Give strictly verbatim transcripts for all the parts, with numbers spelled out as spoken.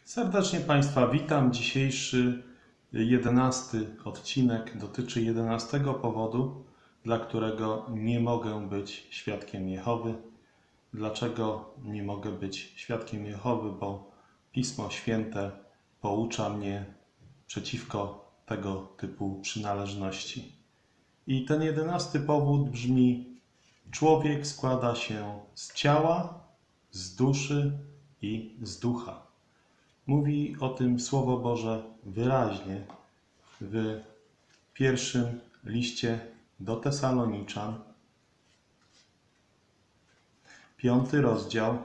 Serdecznie Państwa witam. Dzisiejszy jedenasty odcinek dotyczy jedenastego powodu, dla którego nie mogę być świadkiem Jehowy. Dlaczego nie mogę być świadkiem Jehowy? Bo Pismo Święte poucza mnie przeciwko tego typu przynależności. I ten jedenasty powód brzmi: człowiek składa się z ciała, z duszy i z ducha. Mówi o tym Słowo Boże wyraźnie w pierwszym liście do Tesaloniczan, piąty rozdział,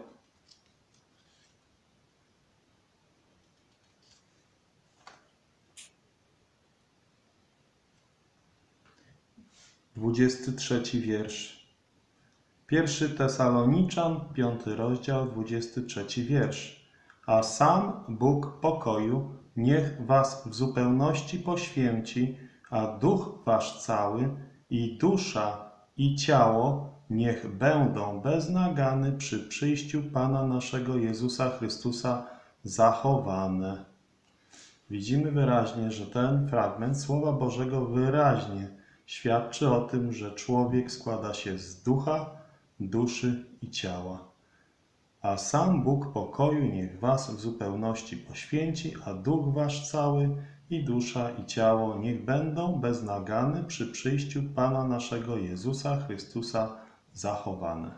dwudziesty trzeci wiersz. Pierwszy Tesaloniczan, piąty rozdział, dwudziesty trzeci wiersz. A sam Bóg pokoju niech was w zupełności poświęci, a duch wasz cały i dusza i ciało niech będą bez nagany przy przyjściu Pana naszego Jezusa Chrystusa zachowane. Widzimy wyraźnie, że ten fragment Słowa Bożego wyraźnie świadczy o tym, że człowiek składa się z ducha, duszy i ciała. A sam Bóg pokoju niech was w zupełności poświęci, a duch wasz cały i dusza i ciało niech będą bez nagany przy przyjściu Pana naszego Jezusa Chrystusa zachowane.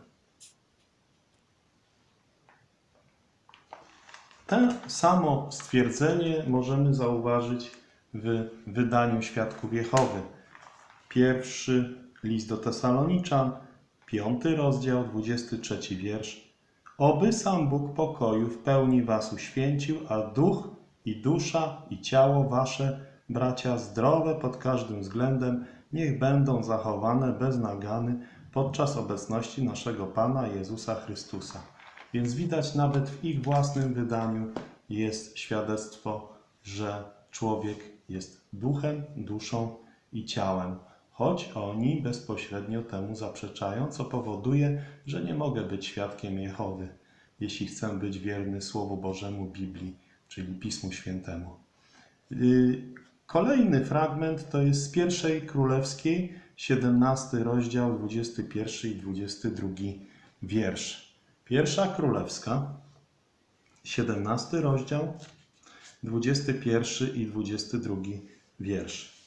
To samo stwierdzenie możemy zauważyć w wydaniu Świadków Jehowy. Pierwszy list do Tesaloniczan, piąty rozdział, dwudziesty trzeci wiersz. Oby sam Bóg pokoju w pełni was uświęcił, a duch i dusza i ciało wasze, bracia, zdrowe pod każdym względem, niech będą zachowane bez nagany podczas obecności naszego Pana Jezusa Chrystusa. Więc widać, nawet w ich własnym wydaniu jest świadectwo, że człowiek jest duchem, duszą i ciałem. Choć oni bezpośrednio temu zaprzeczają, co powoduje, że nie mogę być świadkiem Jehowy, jeśli chcę być wierny Słowu Bożemu Biblii, czyli Pismu Świętemu. Kolejny fragment to jest z pierwszej Królewskiej, siedemnasty rozdział, dwudziesty pierwszy i dwudziesty drugi wiersz. Pierwsza Królewska, siedemnasty rozdział, dwudziesty pierwszy i dwudziesty drugi wiersz.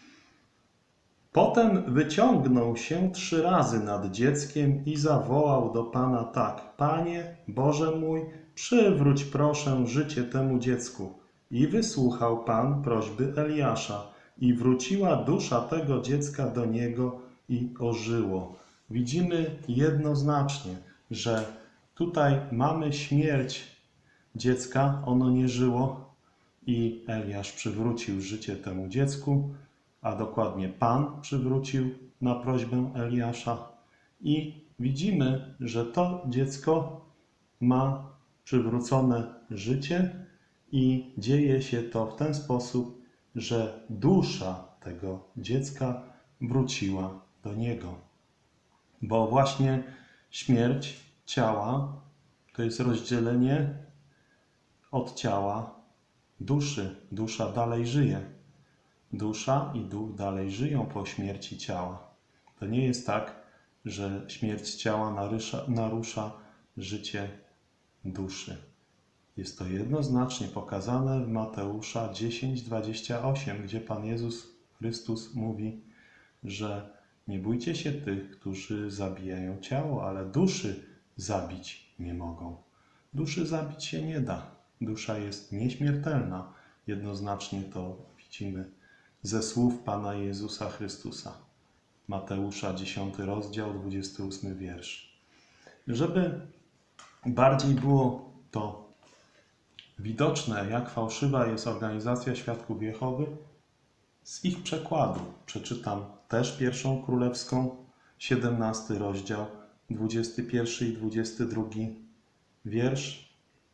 Potem wyciągnął się trzy razy nad dzieckiem i zawołał do Pana tak: Panie, Boże mój, przywróć proszę życie temu dziecku. I wysłuchał Pan prośby Eliasza i wróciła dusza tego dziecka do niego i ożyło. Widzimy jednoznacznie, że tutaj mamy śmierć dziecka, ono nie żyło i Eliasz przywrócił życie temu dziecku, a dokładnie Pan przywrócił na prośbę Eliasza. I widzimy, że to dziecko ma przywrócone życie i dzieje się to w ten sposób, że dusza tego dziecka wróciła do niego. Bo właśnie śmierć ciała to jest rozdzielenie od ciała duszy. Dusza dalej żyje. Dusza i duch dalej żyją po śmierci ciała. To nie jest tak, że śmierć ciała narusza, narusza życie duszy. Jest to jednoznacznie pokazane w Mateusza dziesięć, dwadzieścia osiem, gdzie Pan Jezus Chrystus mówi, że nie bójcie się tych, którzy zabijają ciało, ale duszy zabić nie mogą. Duszy zabić się nie da. Dusza jest nieśmiertelna. Jednoznacznie to widzimy ze słów Pana Jezusa Chrystusa. Mateusza dziesiąty rozdział, dwudziesty ósmy wiersz. Żeby bardziej było to widoczne, jak fałszywa jest organizacja Świadków Jehowy, z ich przekładu przeczytam też pierwszą Królewską, siedemnasty rozdział, dwudziesty pierwszy i dwudziesty drugi wiersz.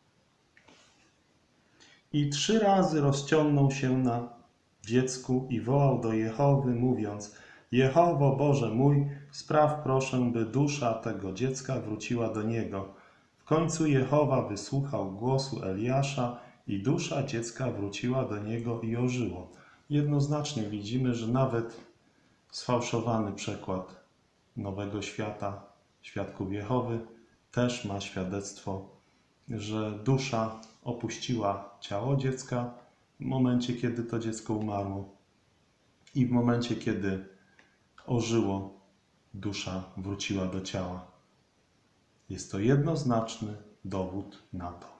I trzy razy rozciągnął się na dziecku i wołał do Jehowy, mówiąc: Jehowo, Boże mój, spraw proszę, by dusza tego dziecka wróciła do niego. W końcu Jehowa wysłuchał głosu Eliasza i dusza dziecka wróciła do niego i ożyło. Jednoznacznie widzimy, że nawet sfałszowany przekład Nowego Świata, Świadków Jehowy, też ma świadectwo, że dusza opuściła ciało dziecka w momencie, kiedy to dziecko umarło i w momencie, kiedy ożyło, dusza wróciła do ciała. Jest to jednoznaczny dowód na to.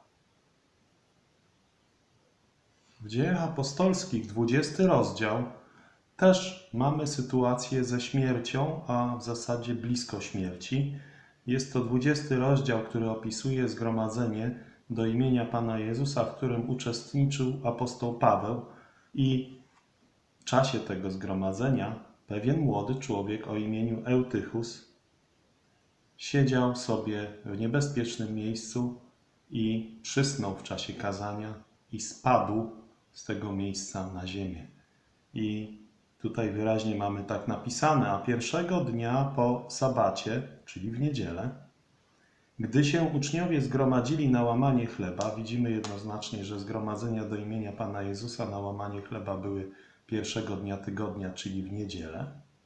W Dziejach Apostolskich, dwudziesty rozdział, też mamy sytuację ze śmiercią, a w zasadzie blisko śmierci. Jest to dwudziesty rozdział, który opisuje zgromadzenie do imienia Pana Jezusa, w którym uczestniczył apostoł Paweł, i w czasie tego zgromadzenia pewien młody człowiek o imieniu Eutychus siedział sobie w niebezpiecznym miejscu i przysnął w czasie kazania i spadł z tego miejsca na ziemię. I tutaj wyraźnie mamy tak napisane: a pierwszego dnia po sabacie, czyli w niedzielę, gdy się uczniowie zgromadzili na łamanie chleba, widzimy jednoznacznie, że zgromadzenia do imienia Pana Jezusa na łamanie chleba były pierwszego dnia tygodnia, czyli w niedzielę,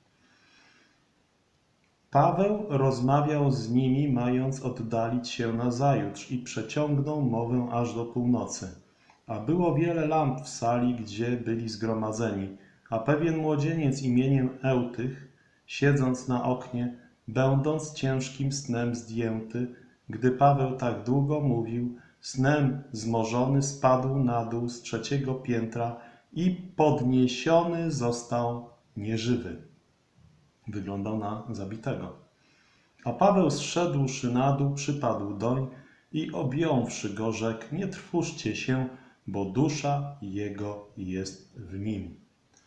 Paweł rozmawiał z nimi, mając oddalić się nazajutrz, i przeciągnął mowę aż do północy. A było wiele lamp w sali, gdzie byli zgromadzeni, a pewien młodzieniec imieniem Eutych, siedząc na oknie, będąc ciężkim snem zdjęty, gdy Paweł tak długo mówił, snem zmorzony spadł na dół z trzeciego piętra i podniesiony został nieżywy. Wyglądał na zabitego. A Paweł zszedłszy na dół, przypadł doń i objąwszy go, rzekł: nie trwóżcie się, bo dusza jego jest w nim.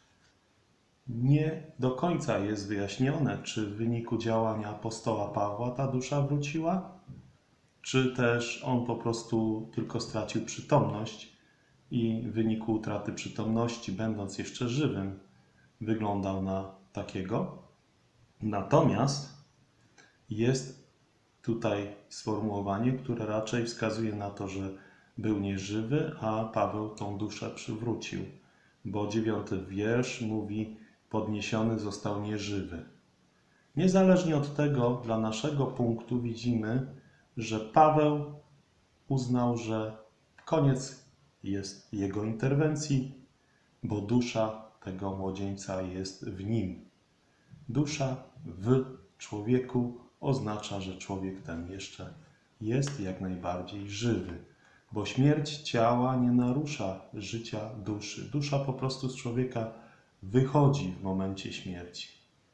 Nie do końca jest wyjaśnione, czy w wyniku działania apostoła Pawła ta dusza wróciła, czy też on po prostu tylko stracił przytomność i w wyniku utraty przytomności, będąc jeszcze żywym, wyglądał na takiego. Natomiast jest tutaj sformułowanie, które raczej wskazuje na to, że był nieżywy, a Paweł tą duszę przywrócił, bo dziewiąty wiersz mówi: podniesiony został nieżywy. Niezależnie od tego, dla naszego punktu widzimy, że Paweł uznał, że koniec jest jego interwencji, bo dusza tego młodzieńca jest w nim. Dusza w człowieku oznacza, że człowiek ten jeszcze jest jak najbardziej żywy, bo śmierć ciała nie narusza życia duszy. Dusza po prostu z człowieka wychodzi w momencie śmierci.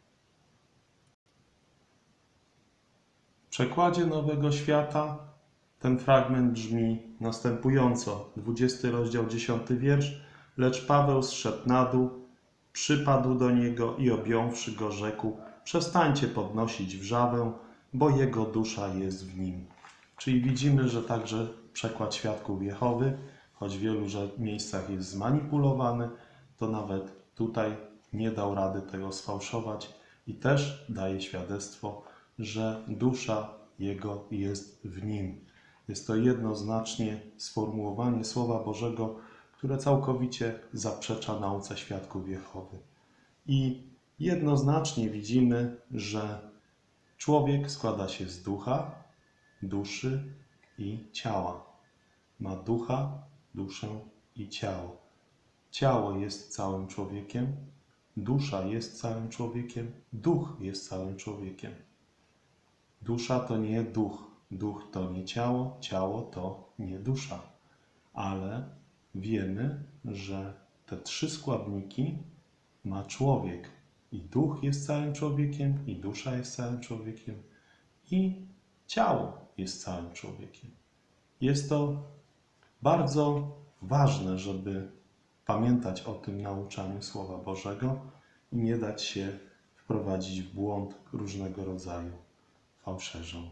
W przekładzie Nowego Świata ten fragment brzmi następująco. dwudziesty rozdział, dziesiąty wiersz. Lecz Paweł zszedł na dół, przypadł do niego i objąwszy go, rzekł: przestańcie podnosić wrzawę, bo jego dusza jest w nim. Czyli widzimy, że także przekład Świadków Jehowy, choć w wielu miejscach jest zmanipulowany, to nawet tutaj nie dał rady tego sfałszować i też daje świadectwo, że dusza jego jest w nim. Jest to jednoznacznie sformułowanie Słowa Bożego, które całkowicie zaprzecza nauce Świadków Jehowy. I jednoznacznie widzimy, że człowiek składa się z ducha, duszy i ciała. Ma ducha, duszę i ciało. Ciało jest całym człowiekiem, dusza jest całym człowiekiem, duch jest całym człowiekiem. Dusza to nie duch, duch to nie ciało, ciało to nie dusza. Ale wiemy, że te trzy składniki ma człowiek. I duch jest całym człowiekiem, i dusza jest całym człowiekiem, i ciało jest całym człowiekiem. Jest to bardzo ważne, żeby pamiętać o tym nauczaniu Słowa Bożego i nie dać się wprowadzić w błąd różnego rodzaju fałszerzom.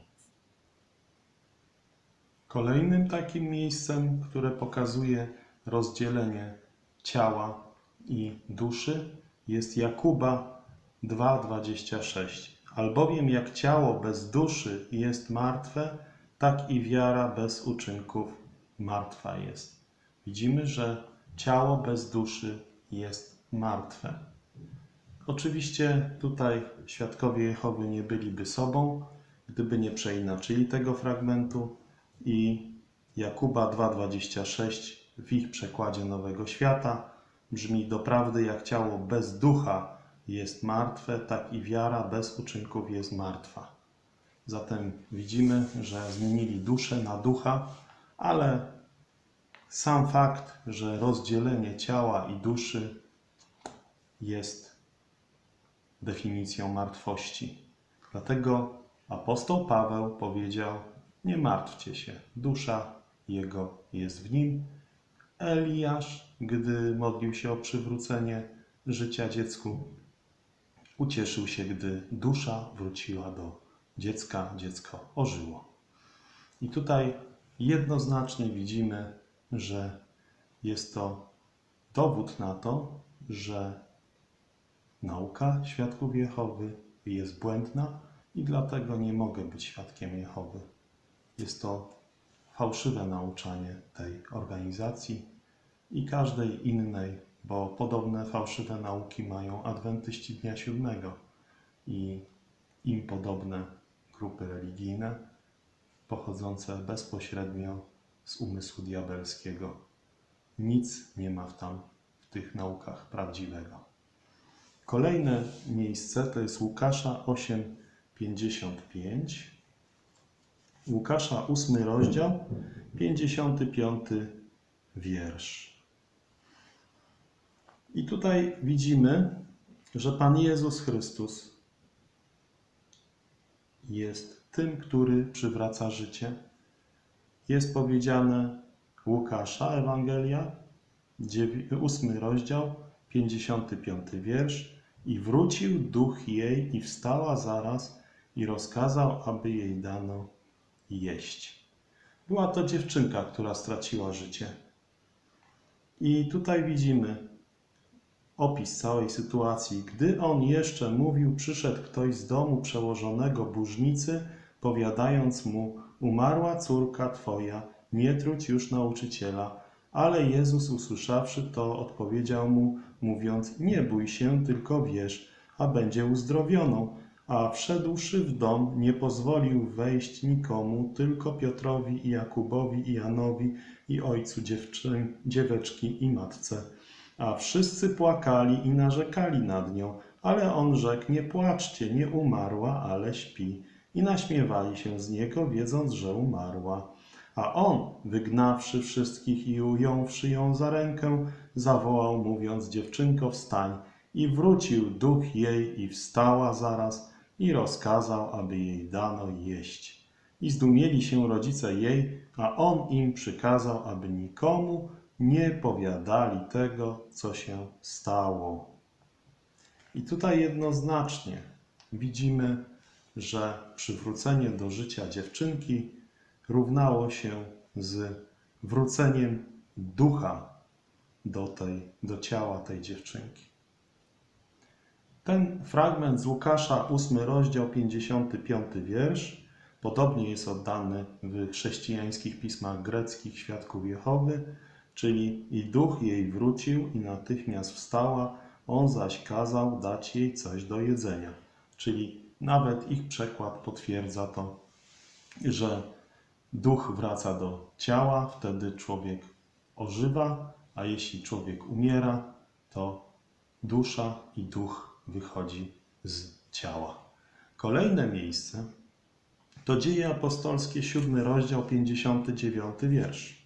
Kolejnym takim miejscem, które pokazuje rozdzielenie ciała i duszy, jest Jakuba dwa, dwadzieścia sześć. Albowiem jak ciało bez duszy jest martwe, tak i wiara bez uczynków martwa jest. widzimy, że ciało bez duszy jest martwe. Oczywiście tutaj świadkowie Jehowy nie byliby sobą, gdyby nie przeinaczyli tego fragmentu i Jakuba dwa dwadzieścia sześć w ich przekładzie Nowego Świata brzmi: doprawdy jak ciało bez ducha jest martwe, tak i wiara bez uczynków jest martwa. Zatem widzimy, że zmienili duszę na ducha, ale sam fakt, że rozdzielenie ciała i duszy jest definicją martwości. Dlatego apostoł Paweł powiedział: nie martwcie się, dusza jego jest w nim. Eliasz, gdy modlił się o przywrócenie życia dziecku, ucieszył się, gdy dusza wróciła do dziecka, dziecko ożyło. I tutaj jednoznacznie widzimy, że jest to dowód na to, że nauka świadków Jehowy jest błędna i dlatego nie mogę być świadkiem Jehowy. Jest to fałszywe nauczanie tej organizacji i każdej innej, bo podobne fałszywe nauki mają adwentyści dnia siódmego i im podobne grupy religijne pochodzące bezpośrednio z umysłu diabelskiego. Nic nie ma w tam w tych naukach prawdziwego. Kolejne miejsce to jest Łukasza osiem pięćdziesiąt pięć. Łukasza ósmy rozdział, pięćdziesiąty piąty wiersz. I tutaj widzimy, że Pan Jezus Chrystus jest tym, który przywraca życie. Jest powiedziane Łukasza, Ewangelia, ósmy rozdział, pięćdziesiąty piąty wiersz. I wrócił duch jej i wstała zaraz i rozkazał, aby jej dano jeść. Była to dziewczynka, która straciła życie. I tutaj widzimy opis całej sytuacji. Gdy on jeszcze mówił, przyszedł ktoś z domu przełożonego burznicy, powiadając mu: umarła córka twoja, nie trudź już nauczyciela. Ale Jezus, usłyszawszy to, odpowiedział mu, mówiąc: nie bój się, tylko wierz, a będzie uzdrowioną. A wszedłszy w dom, nie pozwolił wejść nikomu, tylko Piotrowi i Jakubowi i Janowi i ojcu dziewczyn, dzieweczki i matce. A wszyscy płakali i narzekali nad nią, ale on rzekł: nie płaczcie, nie umarła, ale śpi. I naśmiewali się z niego, wiedząc, że umarła. A on, wygnawszy wszystkich i ująwszy ją za rękę, zawołał, mówiąc: dziewczynko, wstań. I wrócił duch jej i wstała zaraz i rozkazał, aby jej dano jeść. I zdumieli się rodzice jej, a on im przykazał, aby nikomu nie powiadali tego, co się stało. I tutaj jednoznacznie widzimy, że przywrócenie do życia dziewczynki równało się z wróceniem ducha do, tej, do ciała tej dziewczynki. Ten fragment z Łukasza, ósmy rozdział, pięćdziesiąty piąty wiersz, podobnie jest oddany w chrześcijańskich pismach greckich świadków Jehowy, czyli i duch jej wrócił i natychmiast wstała, on zaś kazał dać jej coś do jedzenia. Czyli nawet ich przekład potwierdza to, że duch wraca do ciała, wtedy człowiek ożywa, a jeśli człowiek umiera, to dusza i duch wychodzi z ciała. Kolejne miejsce to Dzieje Apostolskie, siódmy rozdział, pięćdziesiąty dziewiąty wiersz.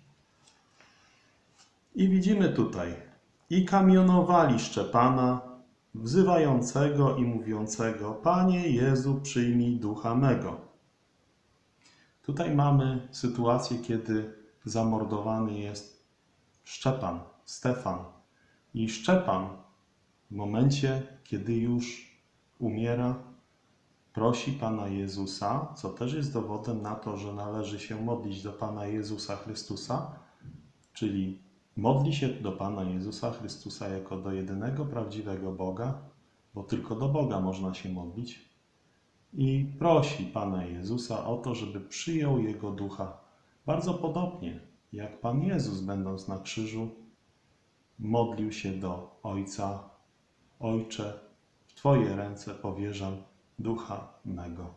I widzimy tutaj: i kamionowali Szczepana, wzywającego i mówiącego: Panie Jezu, przyjmij ducha mego. Tutaj mamy sytuację, kiedy zamordowany jest Szczepan, Stefan. I Szczepan w momencie, kiedy już umiera, prosi Pana Jezusa, co też jest dowodem na to, że należy się modlić do Pana Jezusa Chrystusa, czyli modli się do Pana Jezusa Chrystusa jako do jedynego prawdziwego Boga, bo tylko do Boga można się modlić, i prosi Pana Jezusa o to, żeby przyjął Jego ducha. Bardzo podobnie jak Pan Jezus, będąc na krzyżu, modlił się do Ojca: Ojcze, w Twoje ręce powierzam ducha mego.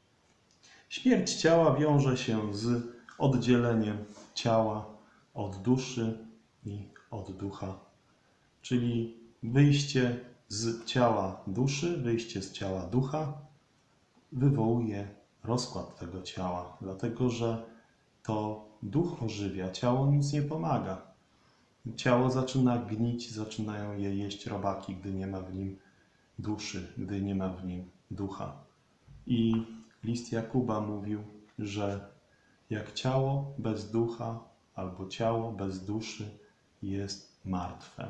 Śmierć ciała wiąże się z oddzieleniem ciała od duszy i od ducha, czyli wyjście z ciała duszy, wyjście z ciała ducha wywołuje rozkład tego ciała, dlatego że to duch ożywia, ciało nic nie pomaga. Ciało zaczyna gnić, zaczynają je jeść robaki, gdy nie ma w nim duszy, gdy nie ma w nim ducha. I list Jakuba mówił, że jak ciało bez ducha albo ciało bez duszy jest martwe.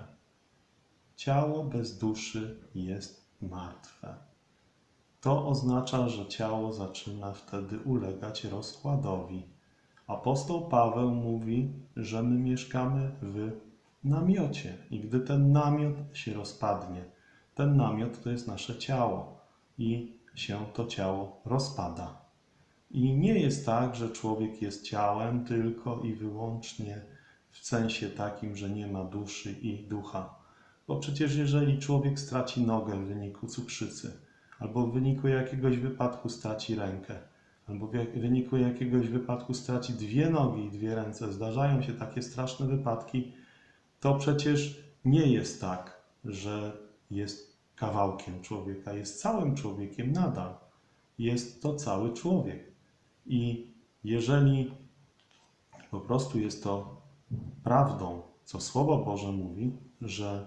Ciało bez duszy jest martwe. To oznacza, że ciało zaczyna wtedy ulegać rozkładowi. Apostoł Paweł mówi, że my mieszkamy w namiocie i gdy ten namiot się rozpadnie, ten namiot to jest nasze ciało i się to ciało rozpada. I nie jest tak, że człowiek jest ciałem tylko i wyłącznie w sensie takim, że nie ma duszy i ducha. Bo przecież jeżeli człowiek straci nogę w wyniku cukrzycy, albo w wyniku jakiegoś wypadku straci rękę, albo w wyniku jakiegoś wypadku straci dwie nogi i dwie ręce, zdarzają się takie straszne wypadki, to przecież nie jest tak, że jest kawałkiem człowieka, jest całym człowiekiem nadal. Jest to cały człowiek. I jeżeli po prostu jest to prawdą, co Słowo Boże mówi, że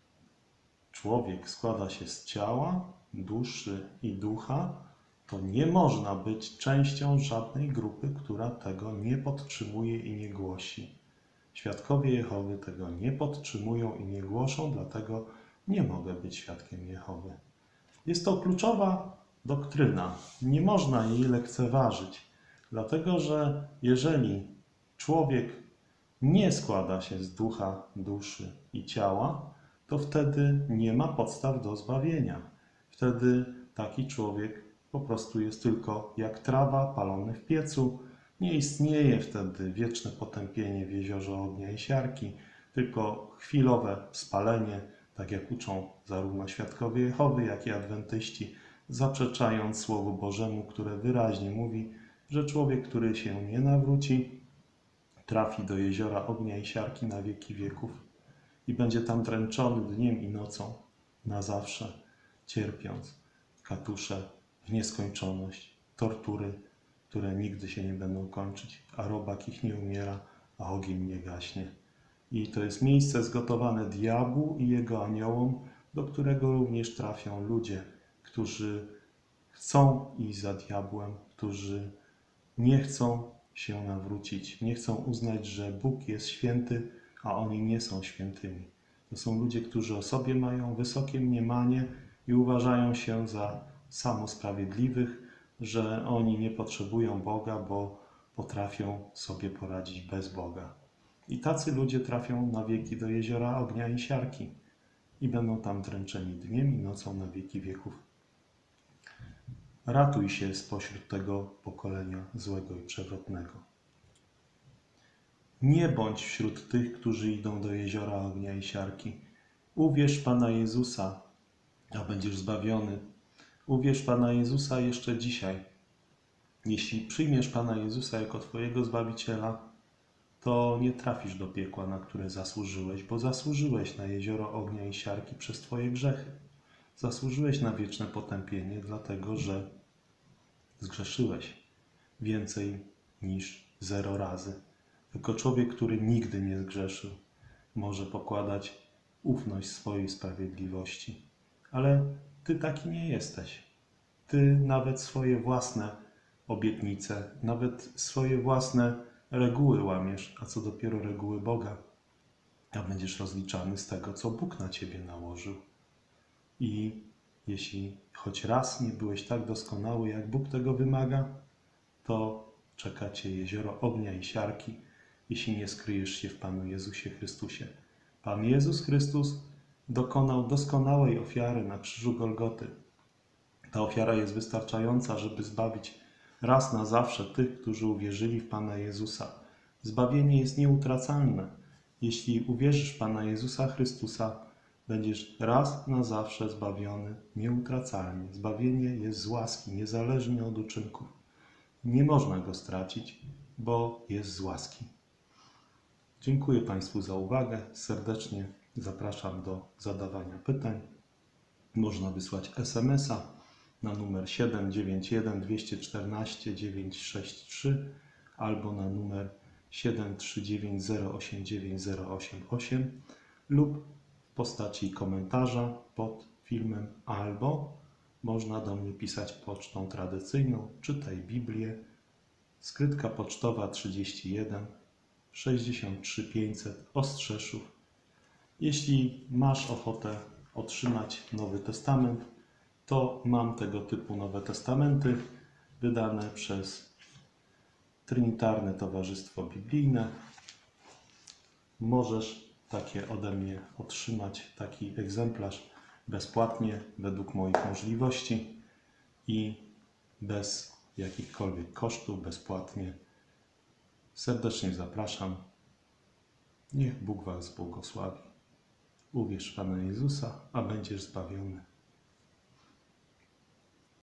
człowiek składa się z ciała, duszy i ducha, to nie można być częścią żadnej grupy, która tego nie podtrzymuje i nie głosi. Świadkowie Jehowy tego nie podtrzymują i nie głoszą, dlatego nie mogę być świadkiem Jehowy. Jest to kluczowa doktryna. Nie można jej lekceważyć, dlatego że jeżeli człowiek nie składa się z ducha, duszy i ciała, to wtedy nie ma podstaw do zbawienia. Wtedy taki człowiek po prostu jest tylko jak trawa palony w piecu. Nie istnieje wtedy wieczne potępienie w jeziorze ognia i siarki, tylko chwilowe spalenie, tak jak uczą zarówno świadkowie Jehowy, jak i adwentyści, zaprzeczając Słowu Bożemu, które wyraźnie mówi, że człowiek, który się nie nawróci, trafi do jeziora ognia i siarki na wieki wieków i będzie tam dręczony dniem i nocą na zawsze, cierpiąc katusze w nieskończoność, tortury, które nigdy się nie będą kończyć, a robak ich nie umiera, a ogień nie gaśnie. I to jest miejsce zgotowane diabłu i jego aniołom, do którego również trafią ludzie, którzy chcą iść za diabłem, którzy nie chcą się nawrócić, nie chcą uznać, że Bóg jest święty, a oni nie są świętymi. To są ludzie, którzy o sobie mają wysokie mniemanie i uważają się za samosprawiedliwych, że oni nie potrzebują Boga, bo potrafią sobie poradzić bez Boga. I tacy ludzie trafią na wieki do jeziora ognia i siarki i będą tam dręczeni dniem i nocą na wieki wieków. Ratuj się spośród tego pokolenia złego i przewrotnego. Nie bądź wśród tych, którzy idą do jeziora ognia i siarki. Uwierz Pana Jezusa, a będziesz zbawiony. Uwierz Pana Jezusa jeszcze dzisiaj. Jeśli przyjmiesz Pana Jezusa jako Twojego Zbawiciela, to nie trafisz do piekła, na które zasłużyłeś, bo zasłużyłeś na jezioro ognia i siarki przez Twoje grzechy. Zasłużyłeś na wieczne potępienie, dlatego że zgrzeszyłeś więcej niż zero razy. Tylko człowiek, który nigdy nie zgrzeszył, może pokładać ufność swojej sprawiedliwości. Ale Ty taki nie jesteś. Ty nawet swoje własne obietnice, nawet swoje własne reguły łamiesz, a co dopiero reguły Boga. A będziesz rozliczany z tego, co Bóg na Ciebie nałożył. I jeśli choć raz nie byłeś tak doskonały, jak Bóg tego wymaga, to czeka Cię jezioro ognia i siarki, jeśli nie skryjesz się w Panu Jezusie Chrystusie. Pan Jezus Chrystus dokonał doskonałej ofiary na krzyżu Golgoty. Ta ofiara jest wystarczająca, żeby zbawić raz na zawsze tych, którzy uwierzyli w Pana Jezusa. Zbawienie jest nieutracalne. Jeśli uwierzysz w Pana Jezusa Chrystusa, będziesz raz na zawsze zbawiony nieutracalnie. Zbawienie jest z łaski, niezależnie od uczynków. Nie można go stracić, bo jest z łaski. Dziękuję Państwu za uwagę. Serdecznie zapraszam do zadawania pytań. Można wysłać es em es a na numer siedem dziewięć jeden dwa cztery cztery dziewięć sześć trzy albo na numer siedem trzy dziewięć zero osiem dziewięć zero osiem osiem lub w postaci komentarza pod filmem, albo można do mnie pisać pocztą tradycyjną, czytaj Biblię, skrytka pocztowa trzydzieści jeden sześćdziesiąt trzy pięćset Ostrzeszów. Jeśli masz ochotę otrzymać Nowy Testament, to mam tego typu Nowe Testamenty wydane przez Trinitarne Towarzystwo Biblijne. Możesz takie ode mnie otrzymać, taki egzemplarz bezpłatnie, według moich możliwości i bez jakichkolwiek kosztów, bezpłatnie. Serdecznie zapraszam. Niech Bóg Was błogosławi. Uwierz w Pana Jezusa, a będziesz zbawiony.